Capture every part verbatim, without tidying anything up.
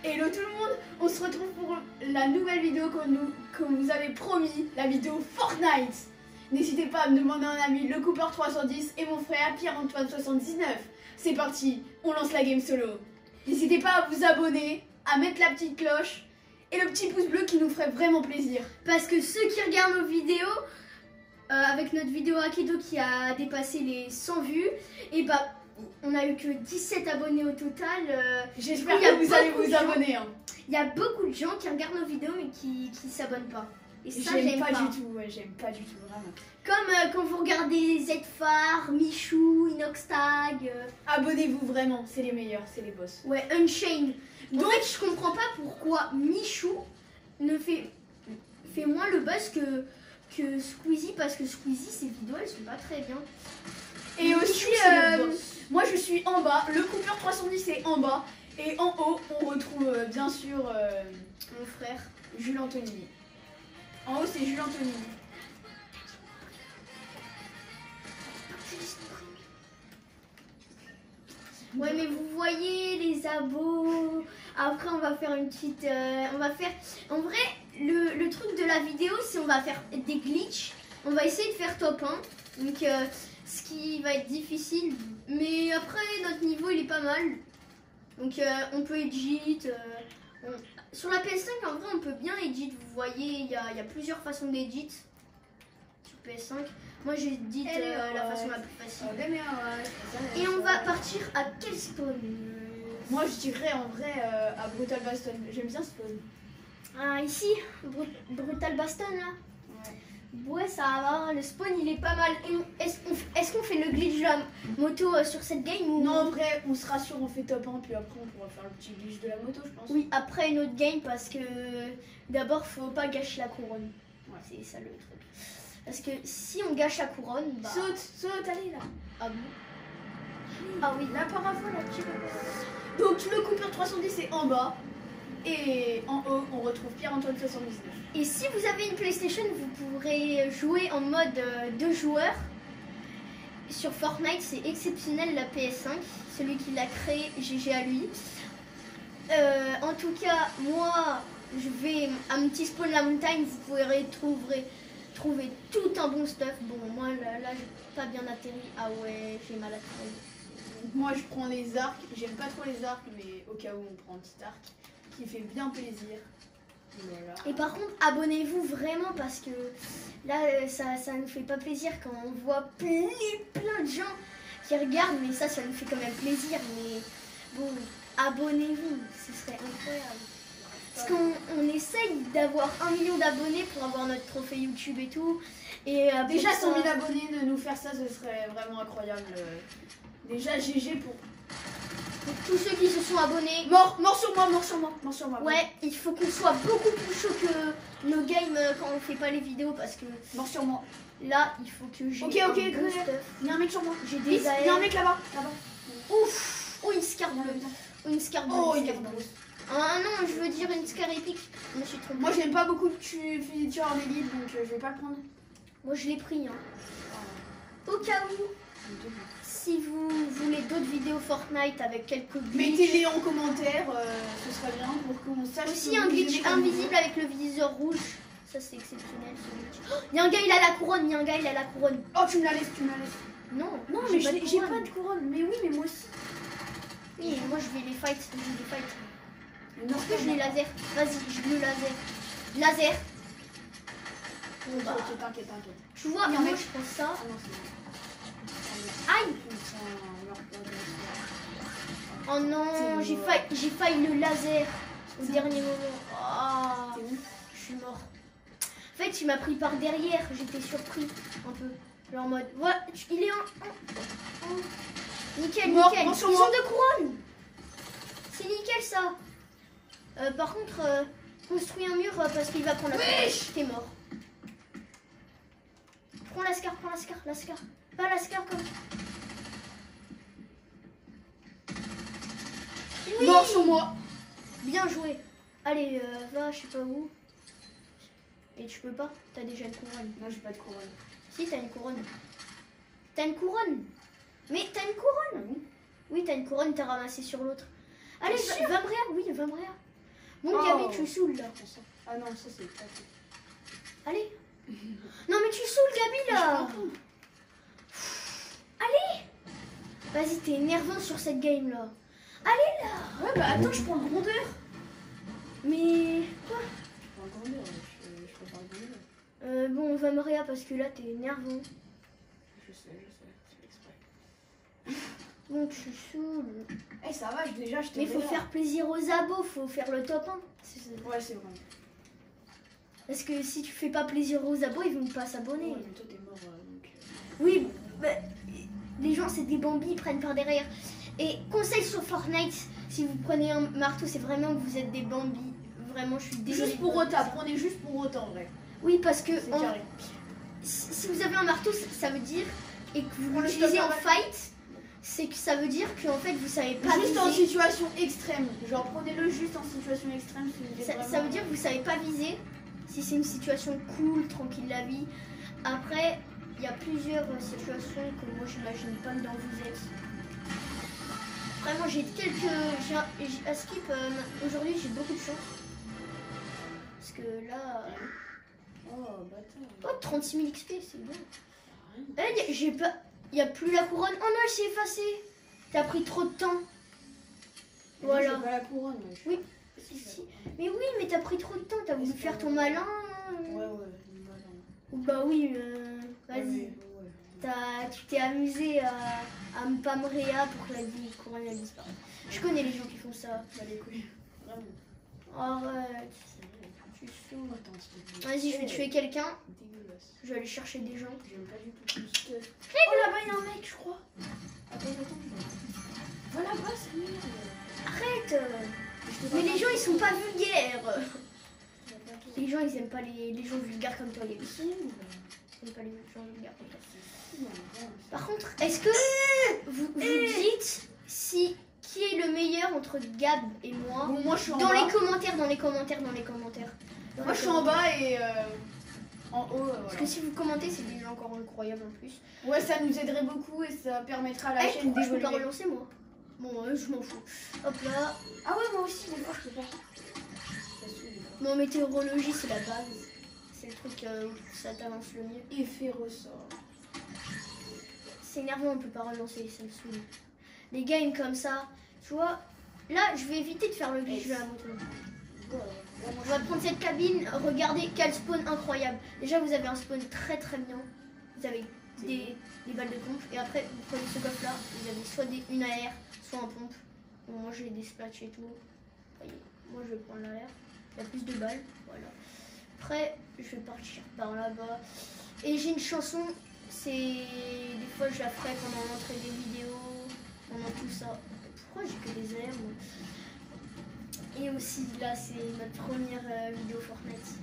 Hello tout le monde, on se retrouve pour la nouvelle vidéo qu'on nous, qu'on vous avait promis, la vidéo Fortnite. N'hésitez pas à me demander un ami, le Cooper trois cent dix et mon frère Pierre-Antoine soixante-dix-neuf. C'est parti, on lance la game solo. N'hésitez pas à vous abonner, à mettre la petite cloche et le petit pouce bleu qui nous ferait vraiment plaisir. Parce que ceux qui regardent nos vidéos, euh, avec notre vidéo Akido qui a dépassé les cent vues, et bah on a eu que dix-sept abonnés au total. Euh, J'espère que vous allez vous abonner. Hein. Il y a beaucoup de gens qui regardent nos vidéos mais qui ne s'abonnent pas. Et ça, j'aime pas, pas du tout, ouais, j'aime pas du tout, vraiment. Comme euh, quand vous regardez Zfar, Michou, Inoxtag. Euh... Abonnez-vous vraiment, c'est les meilleurs, c'est les boss. Ouais, Unchained. Donc en fait, je comprends pas pourquoi Michou ne fait, fait moins le buzz que, que Squeezie, parce que Squeezie, ses vidéos, elles sont pas très bien. Et Mais aussi, Michou, euh, moi je suis en bas, le Cooper trois cent dix est en bas, et en haut, on retrouve euh, bien sûr euh, mon frère Jules Anthony. En haut, c'est Jules Anthony. Ouais, mais vous voyez les abos. Après, on va faire une petite. Euh, on va faire. En vrai, le, le truc de la vidéo, c'est on va faire des glitches. On va essayer de faire top un. Donc, euh, ce qui va être difficile. Mais après, notre niveau, il est pas mal. Donc, euh, on peut edit. Euh, on... Sur la P S cinq, en vrai, on peut bien edit. Vous voyez, il y a, y a plusieurs façons d'edit. Sur P S cinq. Moi, j'édite euh, la façon la plus facile. Et on va partir à quel spawn? Moi, je dirais en vrai euh, à Brutal Baston. J'aime bien ce spawn. Ah, ici, Br Brutal Baston, là. Ouais. Ouais, ça va. Le spawn, il est pas mal. Est-ce qu'on est qu'on fait le glitch de la moto euh, sur cette game ou... Non, en vrai, on sera sûr, on fait top un, puis après, on pourra faire le petit glitch de la moto, je pense. Oui, après une autre game, parce que d'abord, faut pas gâcher la couronne. Ouais. C'est ça le truc. Parce que si on gâche la couronne, bah... Saute, saute, allez là. Ah bon? Ah oui. La parafole, la petite. Donc le Cooper trois cent dix est en bas. Et en haut, on retrouve Pierre-Antoine soixante-dix-neuf. Et si vous avez une PlayStation, vous pourrez jouer en mode euh, deux joueurs. Sur Fortnite, c'est exceptionnel la P S cinq. Celui qui l'a créé, G G à lui. Euh, en tout cas, moi, je vais à un petit spawn la montagne. Vous pourrez trouver... trouver tout un bon stuff. Bon, moi là, là j'ai pas bien atterri. Ah ouais, j'ai mal atterri. Moi je prends les arcs. J'aime pas trop les arcs, mais au cas où on prend un petit arc qui fait bien plaisir. Voilà. Et par contre, abonnez-vous vraiment parce que là, ça, ça nous fait pas plaisir quand on voit plein, plein de gens qui regardent. Mais ça, ça nous fait quand même plaisir. Mais bon, abonnez-vous, ce serait incroyable. Parce qu'on on essaye d'avoir un million d'abonnés pour avoir notre trophée YouTube et tout. Et euh, déjà ça... cent mille abonnés, de nous faire ça, ce serait vraiment incroyable. Déjà G G pour... pour tous ceux qui se sont abonnés. Mort, mort sur moi, mort sur moi, mort sur moi. Ouais, il faut qu'on soit beaucoup plus chaud que nos games quand on fait pas les vidéos parce que... Mort sur moi. Là, il faut que j'ai... Ok, ok, bon il y a un mec sur moi. J'ai des Il y a un mec là-bas, là-bas. Ouf. Oh, une scar bleue. Une scar bleue. Oh, une il est scar bleue. beau. Ah non, je veux dire une scar épique. Je me suis trompée. Moi, j'aime pas beaucoup de feature en élite, donc euh, je vais pas le prendre. Moi, je l'ai pris. Hein. Au cas où, si vous voulez d'autres vidéos Fortnite avec quelques glitches... mettez-les en commentaire, euh, ce serait bien pour qu'on sache... Aussi un glitch invisible avec le viseur rouge. Ça, c'est exceptionnel. Il oh, y a un gars, il a la couronne. Il y a un gars, il a la couronne. Oh, tu me la laisses, tu me la laisses. Non, non, mais j'ai pas, pas de couronne. Mais oui, mais moi aussi. Oui, moi, je vais les fight. Je vais les fight. Non, est-ce que je l'ai laser? Vas-y, je le laser. Laser. Bon, bah, ok, t'inquiète, t'inquiète. Tu vois, moi mec... je prends ça. Ah, non, aïe. Oh non, j'ai failli, j'ai failli le laser au dernier moment. Oh, je suis mort. En fait, il m'a pris par derrière. J'étais surpris un peu. Genre en mode, voilà, il est en... en... en... Nickel, mort, nickel. Mort Ils ont deux couronnes. C'est nickel ça. Euh, par contre, euh, construis un mur euh, parce qu'il va prendre la scar. T'es mort. Prends la scar, prends la scar, la scar. Pas la scar comme... Oui. Mort sur moi. Bien joué. Allez, euh, va, je sais pas où. Et tu peux pas, t'as déjà une couronne. Non, j'ai pas de couronne. Si, t'as une couronne. T'as une couronne. Mais t'as une couronne. Ah bon? Oui, t'as une couronne, t'as ramassé sur l'autre. Allez, va, va me réa, oui, va me réa. Bon, Oh. Gabi, tu saoules là. Ah non, ça c'est pas tout. Allez. Non, mais tu saoules, Gabi là. Allez. Vas-y, t'es énervant sur cette game là. Allez là. Ouais, bah attends, je prends le grondeur. Mais. Quoi? Je prends le grondeur, je, je préfère le grondeur. euh, Bon, on va Maria parce que là, t'es énervant. Je sais, je sais, c'est exprès. Bon, tu saoules. Eh, ça va, je- déjà, je t'ai Mais faut faire plaisir aux abos, faut faire le top un. C'est- c'est- Ouais, c'est vrai. Parce que si tu fais pas plaisir aux abos, ils vont pas s'abonner. Ouais, mais toi, t'es mort, euh, donc... euh, Oui, bah, les gens c'est des bambis, ils prennent par derrière. Et conseil sur Fortnite, si vous prenez un marteau, c'est vraiment que vous êtes des bambis. Vraiment, je suis désolée. Juste pour autant, prenez juste pour autant, vrai. Oui, parce que C'est en- carré. si si vous avez un marteau, ça ça veut dire, et que vous On le l'utilisez stoppe en pas. fight, c'est que ça veut dire qu'en fait vous savez pas Juste en viser. situation extrême. Genre, prenez-le juste en situation extrême. Si vous êtes Ça, vraiment... ça veut dire que vous savez pas viser. Si c'est une situation cool, tranquille la vie. Après, il y a plusieurs euh, situations que moi j'imagine pas que dans vous êtes. Vraiment, j'ai quelques. j'ai un- j'ai- À Skip, euh, aujourd'hui j'ai beaucoup de chance. Parce que là. Oh, bâtard. Oh, trente-six mille X P, c'est bon. Eh, y a- j'ai pas. Il n'y a plus la couronne. Oh non, elle s'est effacée. T'as pris trop de temps. Voilà. J'ai pas la couronne, ouais. Oui. Si, si. Mais oui, mais t'as pris trop de temps. T'as voulu faire ton malin. Ouais, ouais, malin. Ou bah oui, euh, Ouais, vas-y. ouais, ouais. T'as- Tu t'es amusé à, à me pamréa pour que la vie couronne elle disparaisse. Je connais les gens qui font ça. Bah, les couilles. Vraiment. Arrête, tu saoules. Attends, c'est Vas-y, je vais tuer quelqu'un. dégueulasse. Je vais aller chercher des gens. J'aime pas du tout tout stuff. Oh là-bas, il y a un mec, je crois. Attends, attends. je- Va là-bas, c'est merde. Arrête euh. Mais les gens ils sont pas vulgaires. Les gens ils aiment pas les, les gens vulgaires comme toi, Gabi. Ils sont où, là? Ils aiment pas les gens vulgaires comme toi. Non, non, Par contre, est-ce que vous, vous dites si qui est le meilleur entre Gab et moi Bon, moi, je suis en dans bas. les commentaires, dans les commentaires, dans les commentaires. Dans Moi, les je suis en bas et euh, en haut, euh, Parce voilà. que si vous commentez, c'est déjà encore incroyable en plus. Ouais, ça nous aiderait beaucoup et ça permettra à la Eh, chaîne pourquoi je peux pas d'évoluer. relancer moi? Bon, ouais, je m'en fous. Hop là. Ah ouais, moi aussi, des fois, je peux pas. Ça saoule, des fois. Mon météorologie, c'est la base. C'est le truc euh, où ça t'avance le mieux. Effet ressort. C'est énervant, on peut pas relancer, ça me saoule. Les games comme ça, tu vois. Là, je vais éviter de faire le glitch de la moto. Ouais, ouais, moi, On va prendre cette cabine, regardez quel spawn incroyable. Déjà, vous avez un spawn très très bien. Vous avez des, des balles de pompe. Et après, vous prenez ce coffre là. Vous avez soit des, une A R, soit un pompe. Bon, moi, j'ai des splats et tout. Voyez, moi, je vais prendre l'A R. Il y a plus de balles. Voilà. Après, je vais partir par là-bas. Et j'ai une chanson. C'est. Des fois, je la ferai pendant l'entrée des vidéos. Pendant tout ça. Pourquoi j'ai que des airs moi Et aussi, là, c'est notre première euh, vidéo Fortnite.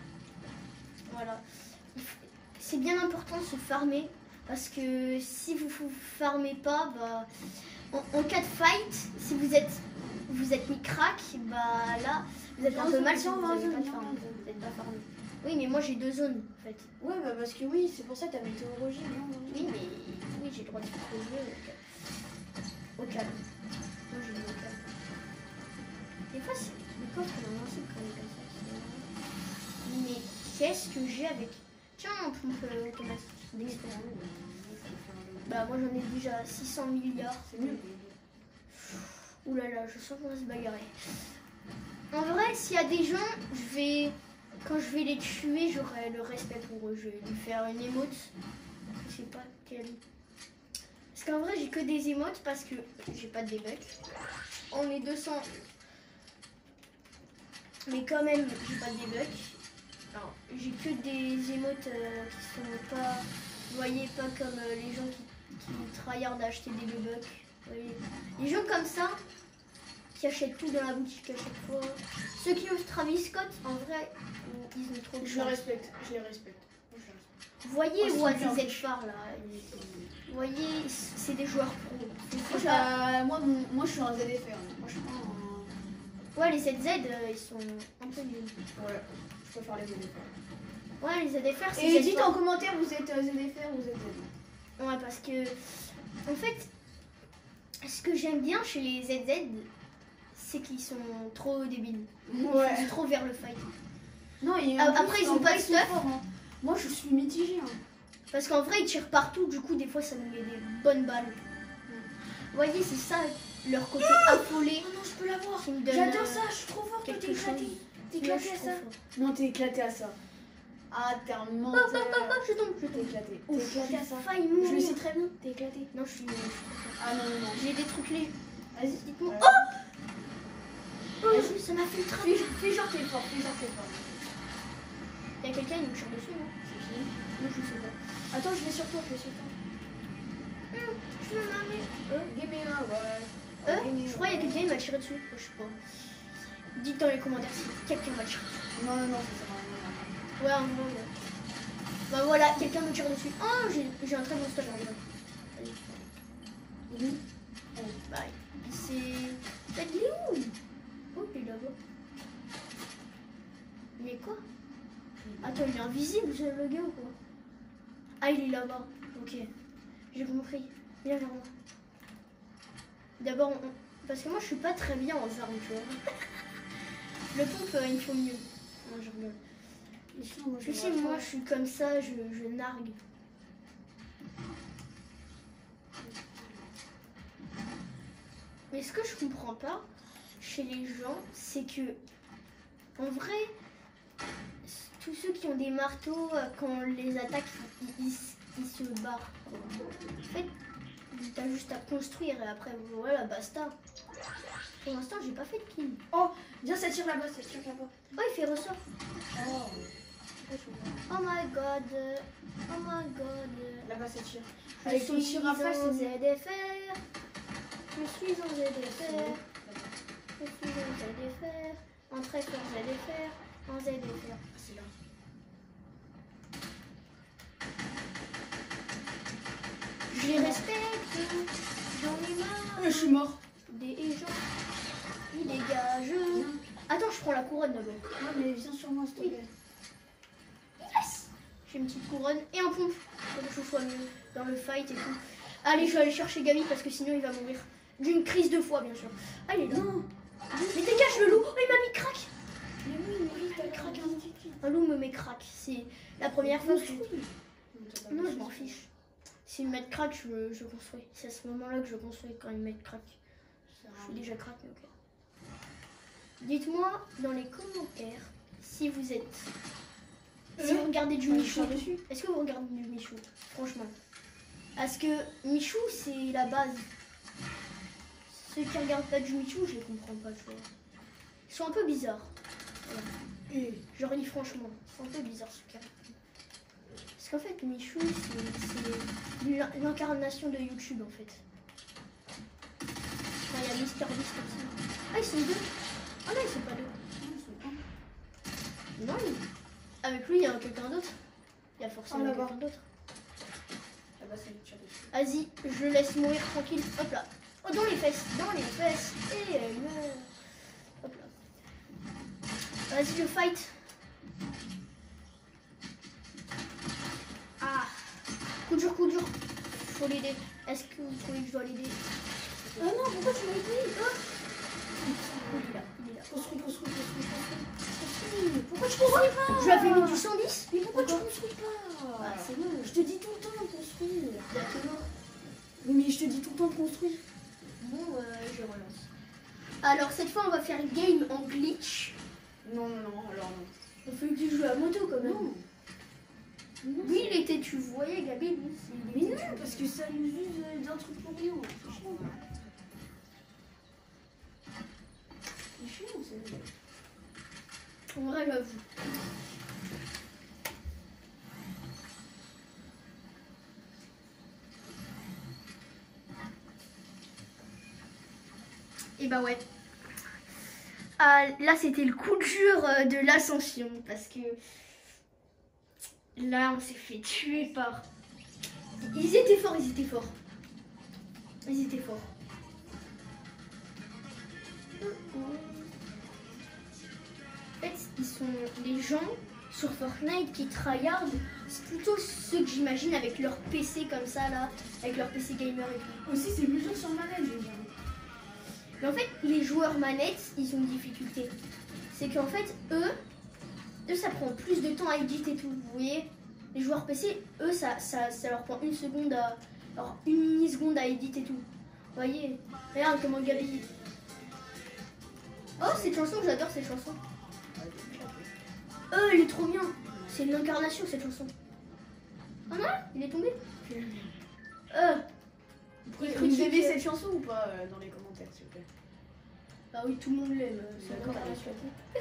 Voilà. C'est bien important de se farmer. Parce que si vous vous farmez pas, bah, en, en cas de fight, si vous êtes vous êtes mis crack, bah là, vous êtes un peu mal si vous n'avez pas de farm. Vous êtes pas farmé. Oui, mais moi j'ai deux zones en fait. Ouais, bah parce que oui, c'est pour ça que ta météorologie, non, non, Oui, mais oui, j'ai le droit de faire ce que je veux. Au calme. Moi j'ai le au calme. Des fois, c'est le coffre est invincible quand même comme ça. Mais qu'est-ce que j'ai avec. Tiens, on pompe euh, automatique d'expérience. Bah, moi j'en ai déjà six cents milliards. c'est mieux. Ouh là là, je sens qu'on va se bagarrer. En vrai, s'il y a des gens, je vais. Quand je vais les tuer, j'aurai le respect pour eux. Je vais lui faire une émote. Je sais pas quelle. Parce qu'en vrai, j'ai que des émotes parce que j'ai pas de débug. On est deux cents. Mais quand même, j'ai pas de débug. Alors, j'ai que des émotes euh, qui sont pas. Vous voyez, pas comme euh, les gens qui, qui tryhardent à acheter des bugs. Vous voyez. Les gens comme ça, qui achètent tout dans la boutique à chaque fois. Ceux qui osent Travis Scott, en vrai, ils ont trop de Je chance. le respecte, je les respecte. Moi, je les respecte. Vous voyez, Oh, où c'est bien. Z Phare là. Vous voyez, c'est des joueurs pro. Moi, Faut je, pas- euh, moi, mon- moi, je suis un Z F R. Moi, je suis pas un. Ouais, les Z Z, euh, ils sont un peu nuls. Ouais, je préfère les Z F R. Ouais, les Z F R, c'est Et Z dites Phare. en commentaire, vous êtes euh, Z F R ou Z Z. Ouais, parce que, en fait, ce que j'aime bien chez les Z Z, c'est qu'ils sont trop débiles. Ouais. Ils sont trop vers le fight. Non, et Ah, en plus, après, ils en ont pas vrai, de sont stuff. forts, hein. Moi, je suis mitigée. Hein. Parce qu'en vrai, ils tirent partout, du coup, des fois, ça nous met des bonnes balles. Vous voyez, c'est ça, leur côté affolé. Oh non, je peux l'avoir. qui me donne, J'adore euh, ça, je suis trop fort que quelque t'es éclaté. chose. T'es Moi, je éclaté à suis ça. trop fort. Non, t'es éclaté à ça. Ah, t'es un Ah, ah, menteur. ah, ah, je tombe, je T'es tombe. éclaté. T'es Ouf, éclaté à j'ai ça. failli Je mourir. le sais très bien, t'es éclaté. Non, je suis. je suis trop fort. Ah non, non, non. J'ai des trucs légers. Vas-y, Dites-moi. Ouais. Oh, Vas-y. ça m'a fait le train. Fais, fais genre t'es fort, fais genre t'es fort. Il y a quelqu'un qui me tire dessus, non? C'est fini. Non, je sais pas. Attends, je vais sur toi, je vais sur toi. Hum, je me marre. Euh, Gaméra, ouais. Euh, je crois qu'il y a quelqu'un qui m'a tiré dessus. Oh, je sais pas. Dites dans les commentaires si quelqu'un m'a tiré dessus. Non, non, non, ça sert à rien. Ouais, en gros, ouais. Bah voilà, quelqu'un me tire dessus. Oh, j'ai j'ai un très bon stop en vrai. Mhm. Oh, bah, il s'est. Bah, il est où? Oh, il est là-bas. Mais quoi? Attends, il est invisible ce le gars ou quoi? Ah, il est là-bas. Ok. J'ai compris. Viens vers moi. D'abord, on... parce que moi je suis pas très bien en armes, tu vois. Le pompe, euh, il faut mieux. Non, je rigole. Sinon, moi, Tu je sais, vois moi pas. je suis comme ça, je, je nargue. Mais ce que je comprends pas chez les gens, c'est que, en vrai, tous ceux qui ont des marteaux, euh, quand on les attaque, ils, ils- ils se barrent. Quoi. En fait, t'as juste à construire et après, voilà, basta. Pour l'instant, j'ai pas fait de kill. Oh, viens, ça tire là-bas, ça tire là-bas. Oh, il fait ressort. Oh. Oh my god. Oh my god. Là-bas, ça tire. Je Avec ton suis tir à flash, en c'est Z F R. Je suis en Z F R. Je suis en Z F R. En très fort Z F R. En Z F R. C'est là. Je les respecte. J'en ai marre. Euh, je suis mort. Des gens. Ils dégagent. Attends, je prends la couronne d'abord. Non, mais viens sur moi, s'il te plaît. Yes. J'ai une petite couronne et un pompe. Pour que je sois mieux dans le fight et tout. Allez, je vais aller chercher Gabi parce que sinon il va mourir. D'une crise de foi, bien sûr. Ah, il est là. Non. Mais dégage le loup. Oh, il m'a mis crack. Mais oui, mais oui, t'as craqué un petit kill. Un loup me met crack. C'est la première fois que je... Construis. Non, je m'en fiche. S'ils me mettent crack, je, je construis. C'est à ce moment-là que je construis quand ils me mettent crack. Je suis déjà crack, mais ok. Dites-moi dans les commentaires si vous êtes... Si vous regardez du Euh, Michou. je suis dessus. Est-ce que vous regardez du Michou? Franchement. Parce que Michou, c'est la base. Ceux qui regardent pas du Michou, je les comprends pas, tu vois. Ils sont un peu bizarres. Voilà. Et Je leur dis franchement, c'est un peu bizarre ce cas. Parce qu'en fait, Michou, c'est c'est l'in- l'incarnation de YouTube en fait. Enfin, il y a Mister Beast aussi. Ah, ils sont deux. Ah non, ils sont pas deux. Non, il- avec lui, il y a quelqu'un d'autre. Il y a forcément Ah, là-bas. quelqu'un d'autre. là-bas, ça me tire dessus. Vas-y, je le laisse mourir tranquille. Hop là. Oh, dans les fesses, dans les fesses. Et elle meurt. Hop là. Vas-y, le fight. Ah. Coup dur, coup dur. Faut l'aider. Est-ce que vous trouvez que je dois l'aider? Ah non, pourquoi tu m'as dit ah Il est là, il est là. Construis, construis, construis, construis. Pourquoi tu construis pas Je lui avais mis du cent dix. Mais pourquoi tu construis pas Ah, c'est bon. Je te dis tout le temps de construire. Exactement. Oui, mais je te dis tout le temps de construire. Bon, euh, je relance. Alors, cette fois, on va faire une game en glitch. Non, non, non, alors non. On fait du jeu à moto quand même. Non. Non, Lui, il était, tu voyais, Gabi, lui, c'est- il mais était- non, parce que ça nous use euh, d'un truc pour rien. C'est chiant. C'est chiant, c'est... En vrai, j'avoue. Et bah ouais. Ah, là, c'était le coup dur euh, de l'ascension. Parce que là, on s'est fait tuer par... Ils étaient forts, ils étaient forts. Ils étaient forts. En fait, ils sont les gens sur Fortnite qui tryhard. C'est plutôt ceux que j'imagine avec leur P C comme ça là, avec leur P C gamer et tout. Aussi, c'est plus dur sur manette, je veux dire. Mais en fait, les joueurs manettes, ils ont une difficulté. C'est qu'en fait, eux, eux, ça prend plus de temps à éditer et tout. Vous voyez, les joueurs P C, eux, ça, ça, ça leur prend une seconde à, alors une milliseconde à éditer et tout. Vous voyez, regarde comment Gabi. Oh, cette chanson, j'adore cette chanson. Oh, il est trop bien. C'est une incarnation cette chanson. Ah non, il est tombé. Euh, Vous aimez cette chanson ou pas euh, dans les commentaires, s'il vous plaît? Bah oui, tout le monde l'aime. C'est une D'accord. incarnation.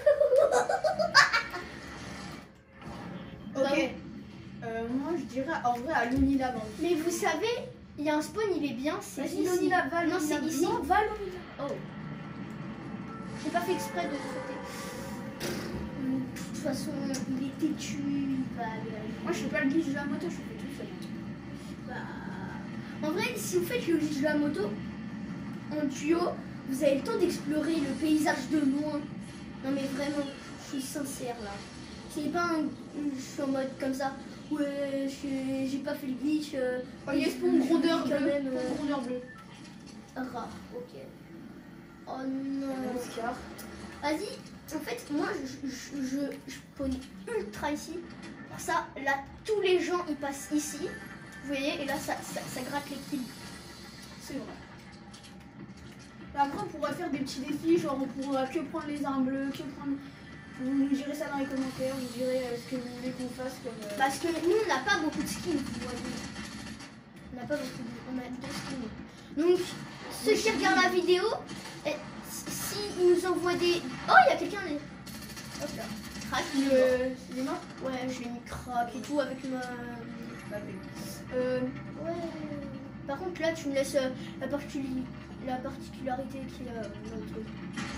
Ok. Euh, moi, je dirais en vrai à Lonila. Mais vous savez, il y a un spawn, il est bien. C'est Vas-y, ici. Lonila, va. Non, Lonila. c'est ici. Non, va, Lonila. Oh. J'ai pas fait exprès de sauter. De toute façon, il est têtu. Il va aller. Moi, je fais pas le glitch de la moto, je fais tout seul. Bah... En vrai, si vous faites le glitch de la moto en duo, vous avez le temps d'explorer le paysage de loin. Non mais vraiment, je suis sincère là. C'est pas un... Je suis en mode comme ça. Ouais, je- j'ai pas fait le glitch. Euh, Oh, yes, pour une grondeur quand bleue. même. Pour euh, une grondeur bleue. Rare, ok. Oh non. Oscar. Vas-y, en fait, moi je, je, je, je spawn ultra ici. Pour ça, là, tous les gens ils passent ici. Vous voyez, et là ça, ça, ça gratte les kills. C'est vrai. Après, on pourra faire des petits défis, genre on pourra que prendre les armes bleues, que prendre. Vous nous direz ça dans les commentaires, vous direz euh, ce que vous voulez qu'on fasse comme. euh, Parce que nous, on n'a pas beaucoup de skins, vous voyez. On n'a pas beaucoup de... On a deux skins. Donc, ceux qui regardent la vidéo, eh, s'ils nous envoient des... Oh, il y a quelqu'un... les- Hop là. Crac, il est mort. Le. Il est mort? Ouais, je l'ai mis crack et tout avec ma... Euh. Ouais. Par contre, là, tu me laisses euh, la, particuli- la particularité qui est euh, dans le truc.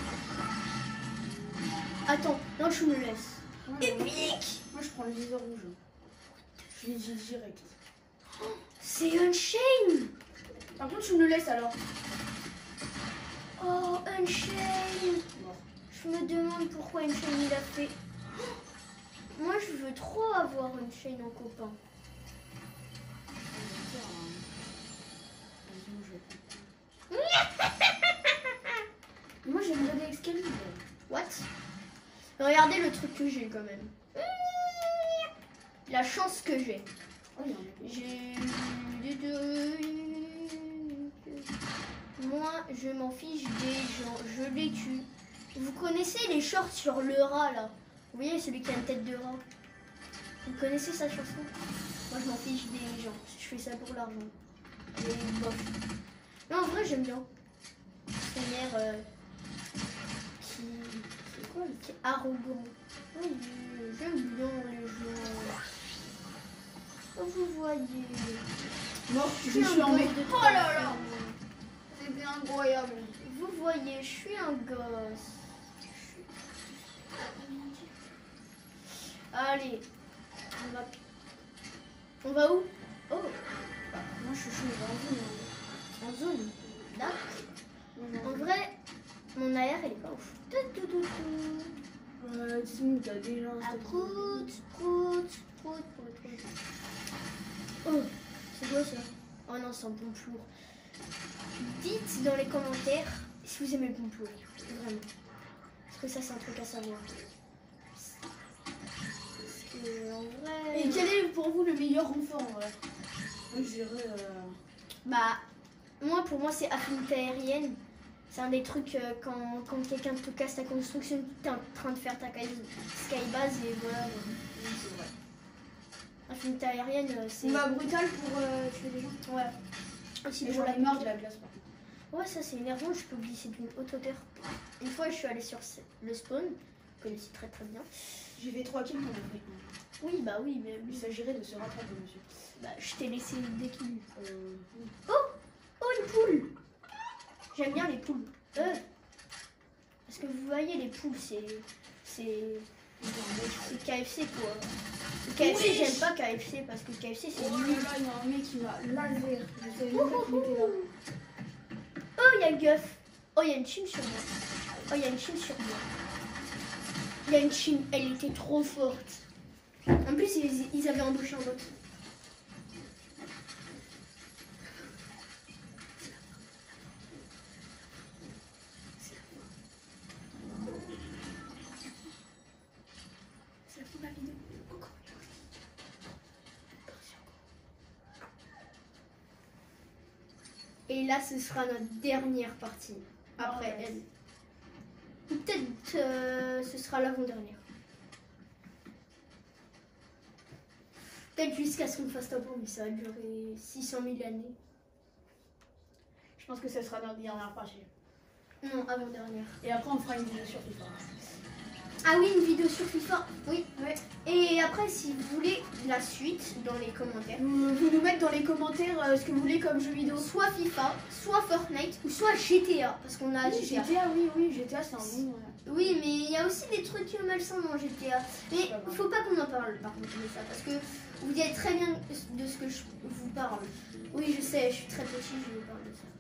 Attends, non, tu me laisses. Ouais, Épique! moi, je prends le viseur rouge. Je l'ai dit direct. C'est Unchained! Par contre, tu me le laisses alors. Oh, Unchained! Mort. Je me demande pourquoi Unchained il a fait. Moi, je veux trop avoir Unchained en copain. Moi, j'aime bien des Excalibur. What? Regardez le truc que j'ai quand même. La chance que j'ai. Oh, il y en a. J'ai deux. Moi, je m'en fiche des gens. Je les tue. Vous connaissez les shorts sur le rat là? Vous voyez celui qui a une tête de rat? Vous connaissez sa chanson? Moi, je m'en fiche des gens. Je fais ça pour l'argent. Et bof. Non, en vrai, j'aime bien. Sa mère euh, qui, C'est quoi le qui est arrogant. Oui, j'aime bien les gens. Oh, vous voyez. Mort, Je je suis un en mec. gosse de Oh là là! trois ans. C'était incroyable. Vous voyez, je suis un gosse. Je suis- Allez, on va. On va où? Oh, Bah, moi, je suis chaud, en zone. en zone. D'accord. Moi, En vrai, mon A R elle est pas ouf. Tout, tout, tout, tout. Euh, sinon, t'as déjà. Ah, prout, prout, prout, prout, prout. Oh, c'est quoi ça? Oh non, c'est un pomplour. Dites dans les commentaires si vous aimez le pomplour. Vraiment. Parce que ça, c'est un truc à savoir. Parce que, en vrai... Et quel est pour vous le meilleur renfort en vrai? Moi, je dirais. Euh... Bah, moi, pour moi, c'est affinité aérienne. C'est un des trucs euh, quand, quand quelqu'un te casse ta construction, t'es en train de faire ta skybase et voilà. Oui, c'est vrai. Affinité aérienne, euh, c'est... Combat brutal pour euh, tuer des gens. Ouais. Aussi Et pour j'en la ai marre de la glace par contre. Ouais, ça c'est énervant, je peux glisser d'une haute hauteur. Une fois, je suis allée sur ce- le spawn, vous connaissez très très bien. J'ai fait trois kills, t'en as fait un. Oui, bah oui, mais Il s'agirait de se rattraper, monsieur. bah, je t'ai laissé des kills. Euh... Oh, une poule! J'aime bien les poules. Euh. Parce que vous voyez, les poules, c'est. C'est. C'est K F C quoi. Le K F C, Oui. j'aime pas K F C parce que K F C c'est Oh nul. là là, il y a un mec qui m'a laser. Je savais même pas qu'il était là. Oh, il y a le Guff. Oh, il y a une team sur moi. Oh, il y a une team sur moi. Il y a une team, elle était trop forte. En plus, ils, ils avaient embauché un autre. Et là, ce sera notre dernière partie. Après Ouais. elle. Ou peut-être euh, ce sera l'avant-dernière. Peut-être jusqu'à ce qu'on fasse top un, mais ça va durer six cent mille années. Je pense que ce sera notre dernière partie. Non, avant-dernière. Et après, on fera une vidéo sur FIFA. Ah oui, une vidéo sur FIFA. Oui, ouais. Et après, si vous voulez la suite, dans les commentaires. Vous, vous nous mettez dans les commentaires euh, ce que vous voulez comme jeu vidéo. Soit FIFA, soit Fortnite, ou soit G T A. Parce qu'on a Oui, G T A. G T A, oui, oui, G T A, c'est un bon. Ouais. Oui, mais il y a aussi des trucs malsains dans G T A. Mais Pas il faut pas qu'on en parle par contre de ça. Parce que vous dites très bien de ce que je vous parle. Oui, je sais, je suis très petit, je vous parle de ça.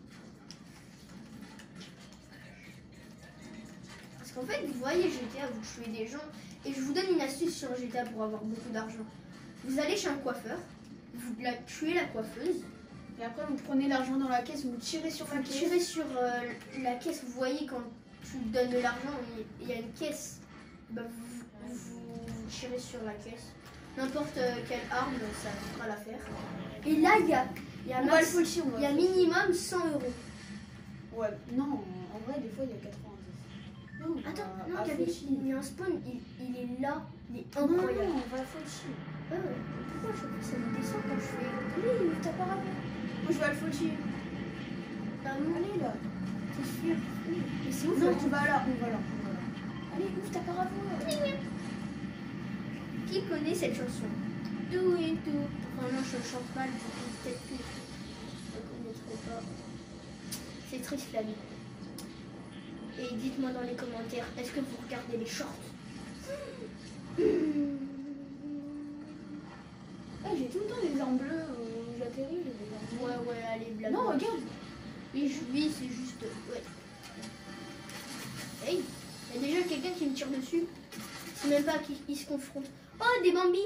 Parce qu'en fait, vous voyez G T A, vous tuez des gens. Et je vous donne une astuce sur G T A pour avoir beaucoup d'argent. Vous allez chez un coiffeur, vous la tuez la coiffeuse. Et après, vous prenez l'argent dans la caisse, vous tirez sur la Vous caisse. tirez sur euh, la caisse, vous voyez quand tu donnes de l'argent, il y a une caisse. Bah, vous, vous, vous tirez sur la caisse. N'importe quelle arme, ça fera l'affaire. Et là, il y a, il y a, On va le max- faucher, on va il y a le faucher. minimum cent euros. Ouais, non, en vrai, des fois, il y a quatre-vingt-dix. Non, Attends, on va non, à Gabi, Fauchi. il y a un spawn, il, il est là, il est Non, non, incroyable. on va à Fauchi. Ah ouais, pourquoi je fais ça me descend quand je fais. Allez, ouvre ta parabole. Moi, je vais à le Fauchi. Bah, non, Allez, là. t'es sûr. Mais c'est ouf. Non, hein. on va là, on va là, on va là. Allez, ouvre ta parabole. Qui connaît cette chanson? Do it do. Enfin non, je chante mal, du coup peut-être que je ne connaîtrai pas. C'est triste la vie. Et dites-moi dans les commentaires, est-ce que vous regardez les shorts? Ah, j'ai tout le temps des armes bleues où j'atterris, j'ai des armes bleues. Ouais, ouais, allez, blague. Non, regarde. Oui, je- oui, c'est juste. Ouais. Hey, il y a déjà quelqu'un qui me tire dessus. C'est même pas qu'il se confronte. Oh, des Bambi.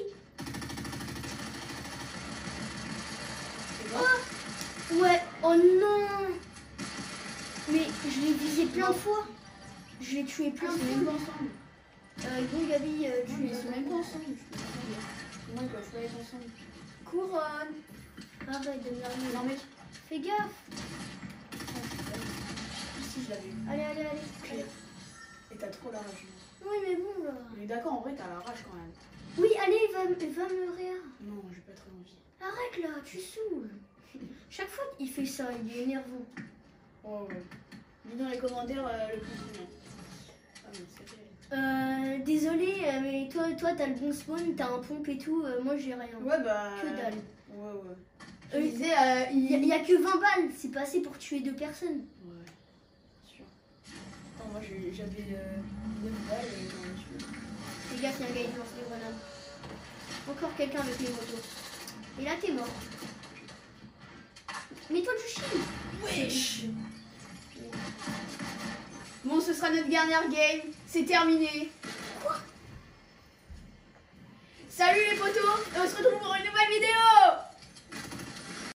Oh, ouais. Oh non. Mais je l'ai visé plein de fois. Je l'ai tué plein Ils de sont même fois. pas ensemble. Euh, bon, Gabi, euh, Non, tu mais ils sont même pas ensemble. Je peux pas dire. Moi, ils peuvent pas être ensemble. couronne. Arrête de me l'armer. Non, mec. Fais gaffe. Si, je l'avais eu. Allez, allez, allez. allez. Et t'as trop la rage. Oui, mais bon, là. Mais d'accord, en vrai, t'as la rage quand même. Oui, allez, va, va me réa. Non, j'ai pas très envie. Arrête là, tu saoules. Chaque fois qu'il fait ça, il est énervant. Oh, ouais. Dis dans les commentaires euh, le plus mignon. Ah, mais c'est vrai. Euh, désolé, euh, mais toi, toi, t'as le bon spawn, t'as un pompe et tout. euh, moi, j'ai rien. Ouais, bah. Que dalle. Ouais, ouais. Euh, Je disais, euh, Il il. y, a- y a que vingt balles, c'est pas assez pour tuer deux personnes. Ouais, sûr. Attends, moi j'ai- j'avais euh, neuf balles et j'en ai tué. Fais gaffe, y'a un gars qui lance des grenades. Encore quelqu'un avec les motos. Et là, t'es mort. Mais toi, tu chies. Wesh! Bon, ce sera notre dernière game. C'est terminé. Quoi? Salut les potos! Et on se retrouve pour une nouvelle vidéo!